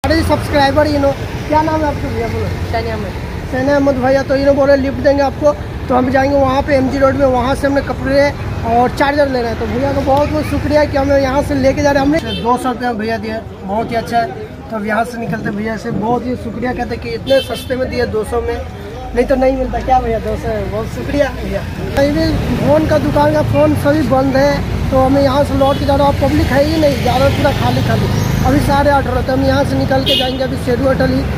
अरे सब्सक्राइबर क्या नाम है आपका भैया? बोलो। सैनी अहमद भैया। तो इन्होंने बोले लिफ्ट देंगे आपको, तो हम जाएंगे वहाँ पे MG रोड में, वहाँ से हमने कपड़े और चार्जर ले रहे हैं। तो भैया का बहुत बहुत शुक्रिया कि हमें यहाँ से लेके जा रहे हैं। हमने 200 रुपये में भैया दिया, बहुत ही अच्छा है। तो अब यहाँ से निकलते भैया से बहुत ही शुक्रिया कहते कि इतने सस्ते में दिए 200 में, नहीं तो नहीं मिलता क्या भैया 200 में। बहुत शुक्रिया भैया। भी फ़ोन का दुकान का फ़ोन सभी बंद है, तो हमें यहाँ से लौट के जा रहा हूँ। पब्लिक है ही नहीं, जा रहा पूरा खाली खाली। अभी 8:30 होता है, हम यहाँ से निकल के जाएंगे अभी शेरू होटल ही।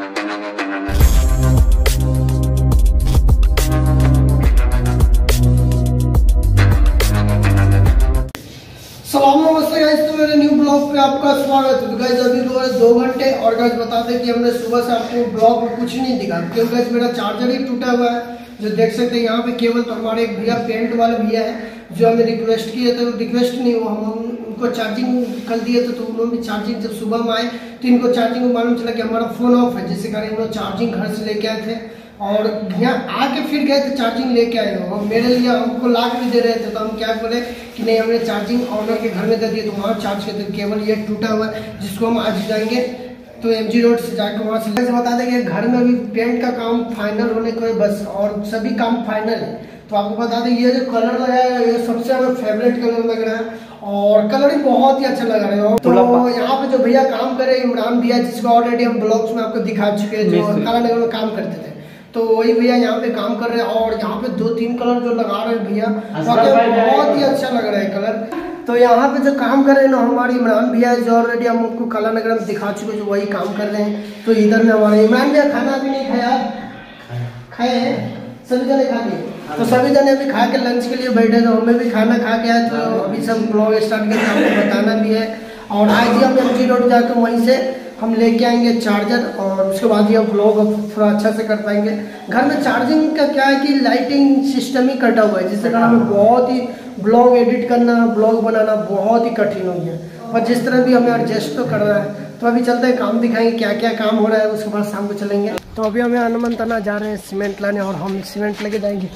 नमस्ते गाइस, तो मेरे न्यू ब्लॉग पे आपका स्वागत है। तो गाइस अभी 2 घंटे और गाइस बता दें कि हमने सुबह से आपको ब्लॉग में कुछ नहीं दिखा, क्योंकि गाइस मेरा चार्जर ही टूटा हुआ है, जो देख सकते हैं यहाँ पे। केवल तो हमारे एक भैया पेंट वाले भैया है जो हमें रिक्वेस्ट किए थे, रिक्वेस्ट नहीं वो हम उनको चार्जिंग कर दिए थे। तो उन्होंने भी चार्जिंग जब सुबह में आए तो इनको चार्जिंग को मालूम चला कि हमारा फ़ोन ऑफ है, जिससे कारण इन्होंने चार्जिंग घर से लेके आए थे और यहाँ आके फिर गए थे चार्जिंग लेके आए हो। मेरे लिए हमको ला के भी दे रहे थे, तो हम क्या बोले कि नहीं, हमने चार्जिंग ऑनर के घर में दे दिए, तो वहाँ चार्ज करते। केवल ये टूटा हुआ है जिसको हम आज जाएंगे तो MG रोड से जाकर वहाँ से बता दें कि घर में भी पेंट का काम फाइनल होने को है बस, और सभी काम फाइनल है। तो आपको बता दें ये जो कलर लगा है ये सबसे हमें फेवरेट कलर लग रहा है, और कलर ही बहुत ही अच्छा लग रहा है। तो यहाँ पे जो भैया काम कर रहे हैं इमरान भैया, जिसको ऑलरेडी हम ब्लॉग्स में आपको दिखा चुके हैं, जो काला नगर में काम करते थे, तो वही भैया यहाँ पे काम कर रहे हैं। और यहाँ पे 2-3 कलर जो लगा रहे हैं भैया, बहुत ही अच्छा लग रहा है कलर। तो यहाँ पे जो काम कर रहे हैं ना हमारे इमरान भैया, जो ऑलरेडी हम उनको काला नगर में दिखा चुके हैं, जो वही काम कर रहे हैं। तो इधर में हमारे इमरान भैया खाना भी नहीं खाया, खाए हैं सभी जने खा लिए, तो सभी जने अभी खा के लंच के लिए बैठे, तो हमें भी खाना खा के आए। तो अभी सब ब्लॉग स्टार्ट करके आपको बताना भी है। और आज ही हम MG रोड जाकर वहीं से हम लेके आएंगे चार्जर, और उसके बाद ही हम ब्लॉग थोड़ा अच्छा से कर पाएंगे। घर में चार्जिंग का क्या है कि लाइटिंग सिस्टम ही कटा हुआ है, जिससे कारण हमें बहुत ही ब्लॉग एडिट करना, ब्लॉग बनाना बहुत ही कठिन हो गया। पर जिस तरह भी हमें एडजस्ट तो कर रहा है। तो अभी चलते हैं, काम दिखाएंगे क्या क्या काम हो रहा है, उसके बाद शाम को चलेंगे। तो अभी हमें हनुमंतना जा रहे हैं सीमेंट लाने, और हम सीमेंट लेके जाएंगे।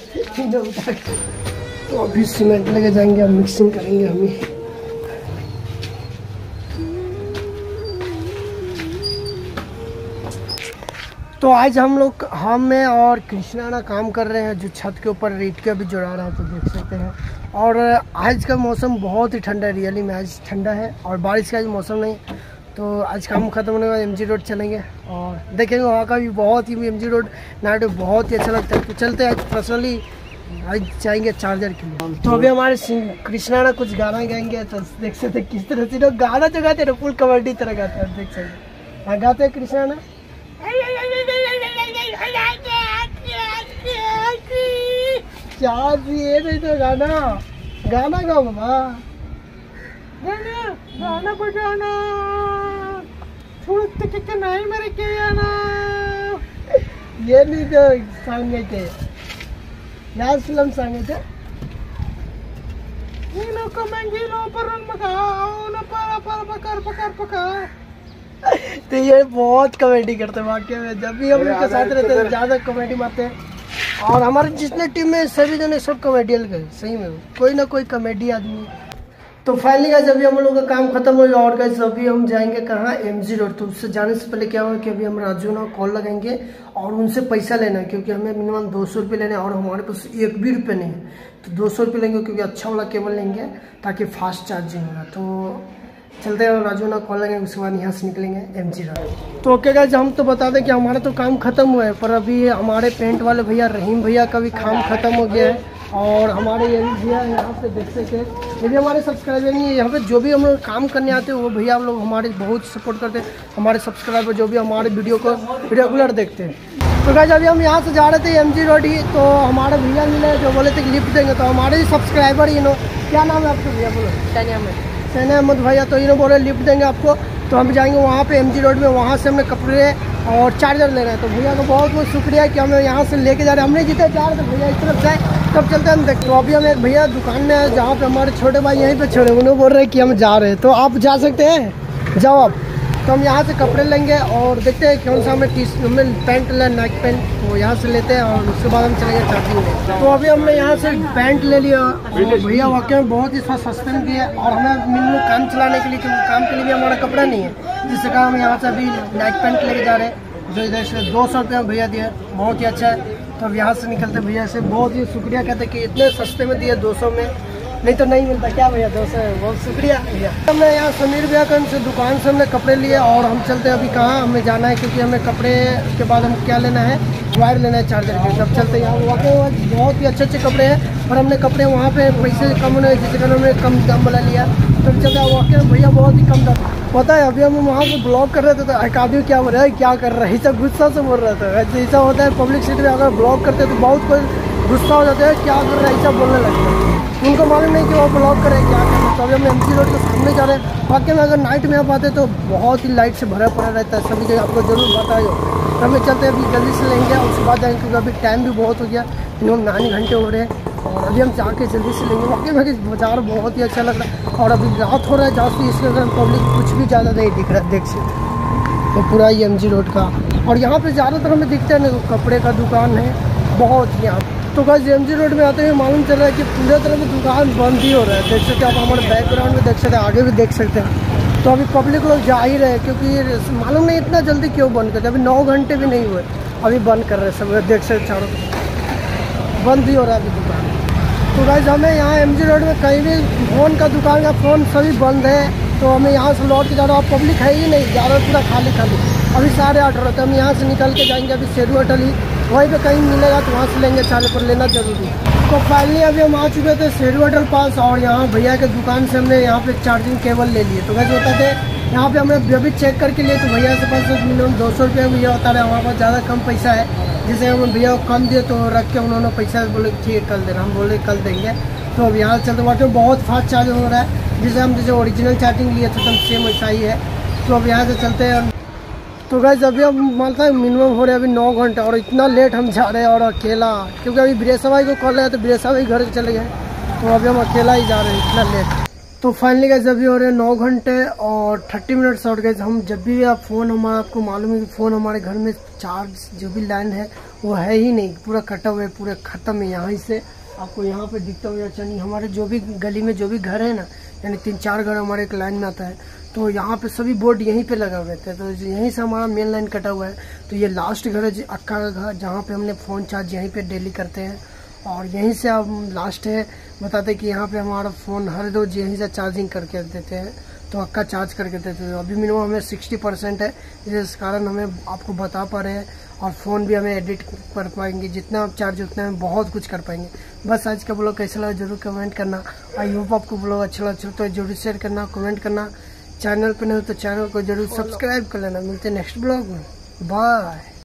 तो अभी सीमेंट लेके जाएंगे, हम मिक्सिंग करेंगे हमें। तो आज हम लोग मैं और कृष्णा काम कर रहे हैं, जो छत के ऊपर रेत के अभी जुड़ा रहा है, तो देख सकते हैं। और आज का मौसम बहुत ही ठंडा है, रियली में आज ठंडा है, और बारिश का आज मौसम नहीं। तो आज काम खत्म होने के बाद MG रोड चलेंगे और देखेंगे वहाँ का भी बहुत ही MG रोड नाइट में बहुत ही अच्छा लगता है। तो चलते हैं, आज पर्सनली आज जाएंगे चार्जर के लिए। तो अभी हमारे कृष्णा ना कुछ गाना गाएंगे, तो देख सकते हैं किस तरह से गाना जो गाते हैं फुल कबड्डी तरह गाते हैं, देख सकते हैं। हाँ गाते हैं कृष्णा ना, क्या ये नहीं तो गाना गाओ बाबा, गाना बजाना छोड़ के नहीं मेरे के आना, ये नहीं तो सांगे थे यार, फिल्म सांगे थे तो ये बहुत कॉमेडी करते हैं वाकई में। जब भी हम उनके साथ रहते हैं ज़्यादा कॉमेडी मारते हैं, और हमारे जितने टीम में सभी जने सब कॉमेडियन गए, सही में कोई ना कोई कॉमेडी आदमी। तो फाइनली गाइस अभी हम लोग का काम खत्म हो गया, और गाइस अभी हम जाएंगे कहाँ, MG रोड। तो उससे जाने से पहले क्या हुआ कि अभी हम राजू ना कॉल लगाएंगे और उनसे पैसा लेना है, क्योंकि हमें मिनिमम 200 रुपये लेने हैं, और हमारे पास 1 भी रुपये नहीं है। तो 200 रुपये लेंगे, क्योंकि अच्छा वाला केबल लेंगे ताकि फास्ट चार्जिंग होगा। तो चलते हैं, राजू ना कॉल लगेंगे, उसके बाद यहाँ से निकलेंगे MG रोड। तो ओके गाइस, हम तो बता दें कि हमारा तो काम खत्म हुआ है, पर अभी हमारे पेंट वाले भैया रहीम भैया का भी काम खत्म हो गया है। और हमारे ये भैया यहाँ पे देख सकते हैं, ये भी हमारे सब्सक्राइबर नहीं है। यहाँ पे जो भी हम लोग काम करने आते हैं वो भैया हम लोग हमारे बहुत सपोर्ट करते हैं, हमारे सब्सक्राइबर जो भी हमारे वीडियो को रेगुलर देखते हैं। तो गाइस अभी हम यहाँ से जा रहे थे MG रोड ही, तो हमारे भैया मिले जो बोले थे कि लिफ्ट देंगे। तो हमारे ही सब्सक्राइबर ही क्या नाम है आपका भैया? बोलो। सैनी अहमद भैया। तो इन्होंने बोले लिफ्ट देंगे आपको, तो हम जाएंगे वहाँ पे MG रोड में, वहाँ से हमने कपड़े और चार्जर ले रहे हैं। तो भैया का बहुत बहुत शुक्रिया कि हमें यहाँ से लेके जा रहे हैं। हमने जितने जा रहे थे भैया इस तरफ जाए, तब चलते हम देखते। तो अभी हम एक भैया दुकान में है जहाँ पे हमारे छोटे भाई यहीं पे छोड़े, उन्होंने बोल रहे हैं कि हम जा रहे हैं, तो आप जा सकते हैं, जाओ आप। तो हम यहाँ से कपड़े लेंगे और देखते हैं कौन सा हमें पैंट लेना, नाइट पैंट, वो यहाँ से लेते हैं, और उसके बाद हम चलेंगे चार्जिंग में। तो अभी हमने यहाँ से पैंट ले लिया, और भैया वाकई में बहुत ही सस्ते में दिए, और हमें मिनिमम काम चलाने के लिए, क्योंकि काम के लिए भी हमारा कपड़ा नहीं है, जिससे कहा हम यहाँ से अभी नाइट पैंट लेके जा रहे हैं, जो इधर से 200 रुपये में भैया दिए, बहुत ही अच्छा है। तो अब यहाँ से निकलते भैया से बहुत ही शुक्रिया कहते कि इतने सस्ते में दिए 200 में, नहीं तो नहीं मिलता क्या भैया 200 है, बहुत शुक्रिया भैया। हमने यहाँ समीर भैया का हमसे दुकान से हमने कपड़े लिए और हम चलते अभी कहाँ हमें जाना है, क्योंकि हमें कपड़े के बाद हम क्या लेना है, वायर लेना है चार्जर के। तब चलते यहाँ वाकई बहुत ही अच्छे कपड़े हैं, पर हमने कपड़े वहाँ पे पैसे कम होने जिसके कारण हमने कम दाम वाला लिया। तब चलते वाकई भैया बहुत ही कम दाम पता है। अभी हम वहाँ पे ब्लॉग कर रहे थे तो एक आदमी क्या बोल रहा है, क्या कर रहा है, ऐसा गुस्सा से बोल रहा था। ऐसा होता है पब्लिक सिटी में अगर ब्लॉग करते तो बहुत कोई गुस्सा हो जाता है, क्या कर रहा है ऐसा बोलने लगता है। उनको मालूम नहीं कि वो ब्लॉग करें क्या करें। तो अभी हम MC रोड के सामने जा रहे हैं। वाकई में अगर नाइट में आप आते तो बहुत ही लाइट से भरा पड़ा रहता है, सभी जगह आपको जरूर बताओ। तो हमें चलते अभी जल्दी से लेंगे और उसके बाद जाएंगे, क्योंकि अभी टाइम भी बहुत हो गया, मिनिमम 9 घंटे हो रहे हैं और अभी हम जाके जल्दी से लेंगे। वाकई में बाजार बहुत ही अच्छा लग रहा है और अभी रात हो रहा है जाती, इसके कारण पब्लिक कुछ भी ज़्यादा नहीं दिख रहा है, देख सकते तो पूरा ही MG रोड का। और यहाँ पे ज़्यादातर हमें दिखता है ना कपड़े का दुकान है बहुत यहाँ। तो गाइस MG रोड में आते हुए मालूम चल रहा है कि पूरे तरह से दुकान बंद ही हो रहा है, देख सकते हैं आप हमारे बैकग्राउंड में देख सकते हैं, आगे भी देख सकते हैं। तो अभी पब्लिक लोग जा ही रहे हैं, क्योंकि मालूम नहीं इतना जल्दी क्यों बंद करते, अभी 9 घंटे भी नहीं हुए अभी बंद कर रहे हैं सब, देख सकते चारों बंद ही हो रहा है अभी दुकान। तो गाइस हमें यहाँ MG रोड में कहीं भी फ़ोन का दुकान का फ़ोन सभी बंद है, तो हमें यहाँ से लौट के जा रहा है। पब्लिक है ही नहीं, ज़्यादा पूरा खाली अभी 8:30 हो रहा था। हम यहाँ से निकल के जाएंगे अभी शेरू होटल ही, वहीं पे कहीं मिलेगा तो वहाँ से लेंगे, चाले पर लेना जरूरी है। तो फाइनली अभी हम आ चुके थे शेरू होटल पास और यहाँ भैया के दुकान से हमने यहाँ पे चार्जिंग केबल ले लिए। तो वैसे होता थे यहाँ पे हमने अभी चेक करके लिए, तो भैया के पास मिनिमम 200 रुपये भैया बता रहे, हमारे पास ज़्यादा कम पैसा है, जिसे हम भैया को कम दिए तो रख के उन्होंने पैसा बोले ठीक है कल देना, हम बोले कल देंगे। तो अब यहाँ चलते वाकई बहुत फास्ट चार्जिंग हो रहा है, जिसे हम जैसे ओरिजिनल चार्जिंग लिए थे तो सेम ऐसा ही है। तो अब यहाँ से चलते हैं। तो गाइस अभी हम मानता है मिनिमम हो रहे हैं अभी 9 घंटे और इतना लेट हम जा रहे हैं और अकेला, क्योंकि अभी ब्रेसा भाई को कॉल रहे तो ब्रेसा भाई घर चले गए, तो अभी हम अकेला ही जा रहे हैं इतना लेट। तो फाइनली गाइस अभी हो रहे हैं 9 घंटे और 30 मिनट्स। और गाइस हम जब भी आप फ़ोन हमारा आपको मालूम है कि फ़ोन हमारे घर में चार्ज जो भी लाइन है वो है ही नहीं, पूरा कटा हुआ है, पूरा ख़त्म है। यहाँ से आपको यहाँ पे दिखता हुआ चलिए हमारे जो भी गली में जो भी घर है ना, यानी 3-4 घर हमारे एक लाइन में आता है, तो यहाँ पे सभी बोर्ड यहीं पे लगा हुए थे, तो यहीं से हमारा मेन लाइन कटा हुआ है। तो ये लास्ट घर है अक्का का घर, जहाँ पे हमने फ़ोन चार्ज यहीं पे डेली करते हैं और यहीं से हम लास्ट है बताते कि यहाँ पे हमारा फ़ोन हर रोज़ यहीं से चार्जिंग करके देते हैं, तो अक्का चार्ज करके देते हैं। अभी मिनिमम हमें 60% है, इस कारण हमें आपको बता पा रहे हैं और फ़ोन भी हमें एडिट कर पाएंगे, जितना आप चार्ज उतना हम बहुत कुछ कर पाएंगे। बस आज का ब्लॉग कैसा लगा जरूर कमेंट करना। आई होप आपको ब्लॉग अच्छा लगा तो जरूर शेयर करना, कमेंट करना। चैनल पर नहीं हो तो चैनल को जरूर सब्सक्राइब कर लेना। मिलते हैं नेक्स्ट ब्लॉग में, बाय।